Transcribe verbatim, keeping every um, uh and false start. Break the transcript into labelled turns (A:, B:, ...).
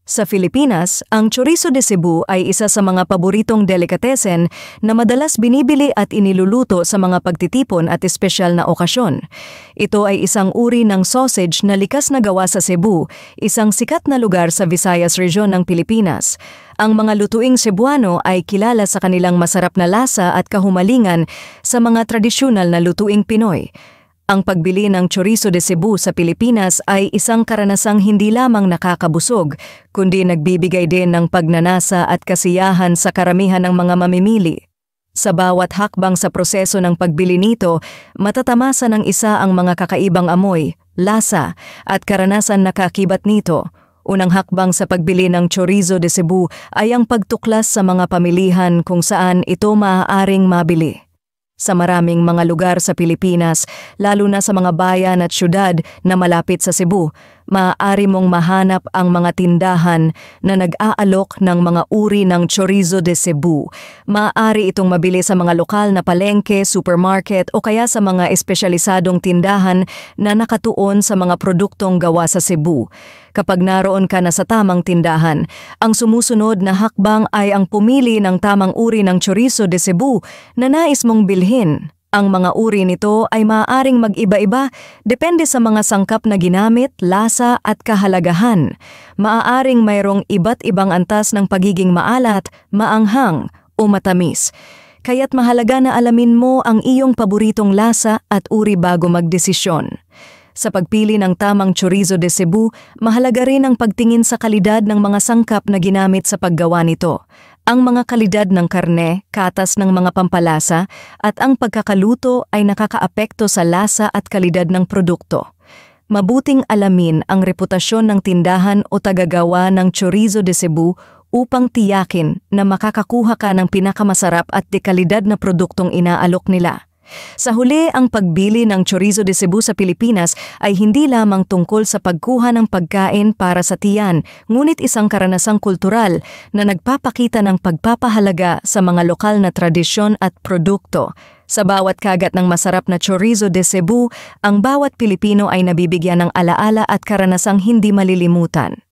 A: Sa Pilipinas, ang chorizo de Cebu ay isa sa mga paboritong delikatesen na madalas binibili at iniluluto sa mga pagtitipon at espesyal na okasyon. Ito ay isang uri ng sausage na likas na gawa sa Cebu, isang sikat na lugar sa Visayas Region ng Pilipinas. Ang mga lutuing Cebuano ay kilala sa kanilang masarap na lasa at kahumalingan sa mga tradisyonal na lutuing Pinoy. Ang pagbili ng chorizo de Cebu sa Pilipinas ay isang karanasang hindi lamang nakakabusog, kundi nagbibigay din ng pagnanasa at kasiyahan sa karamihan ng mga mamimili. Sa bawat hakbang sa proseso ng pagbili nito, matatamasa ng isa ang mga kakaibang amoy, lasa, at karanasan na kakibat nito. Unang hakbang sa pagbili ng chorizo de Cebu ay ang pagtuklas sa mga pamilihan kung saan ito maaaring mabili. Sa maraming mga lugar sa Pilipinas, lalo na sa mga bayan at syudad na malapit sa Cebu, maaari mong mahanap ang mga tindahan na nag-aalok ng mga uri ng chorizo de Cebu. Maaari itong mabili sa mga lokal na palengke, supermarket o kaya sa mga espesyalisadong tindahan na nakatuon sa mga produktong gawa sa Cebu. Kapag naroon ka na sa tamang tindahan, ang sumusunod na hakbang ay ang pumili ng tamang uri ng chorizo de Cebu na nais mong bilhin. Ang mga uri nito ay maaaring mag-iba-iba depende sa mga sangkap na ginamit, lasa at kahalagahan. Maaaring mayroong iba't ibang antas ng pagiging maalat, maanghang o matamis. Kaya't mahalaga na alamin mo ang iyong paboritong lasa at uri bago magdesisyon. Sa pagpili ng tamang chorizo de Cebu, mahalaga rin ang pagtingin sa kalidad ng mga sangkap na ginamit sa paggawa nito. Ang mga kalidad ng karne, katas ng mga pampalasa, at ang pagkakaluto ay nakakaapekto sa lasa at kalidad ng produkto. Mabuting alamin ang reputasyon ng tindahan o tagagawa ng chorizo de Cebu upang tiyakin na makakakuha ka ng pinakamasarap at dekalidad na produktong inaalok nila. Sa huli, ang pagbili ng chorizo de Cebu sa Pilipinas ay hindi lamang tungkol sa pagkuha ng pagkain para sa tiyan, ngunit isang karanasang kultural na nagpapakita ng pagpapahalaga sa mga lokal na tradisyon at produkto. Sa bawat kagat ng masarap na chorizo de Cebu, ang bawat Pilipino ay nabibigyan ng alaala at karanasang hindi malilimutan.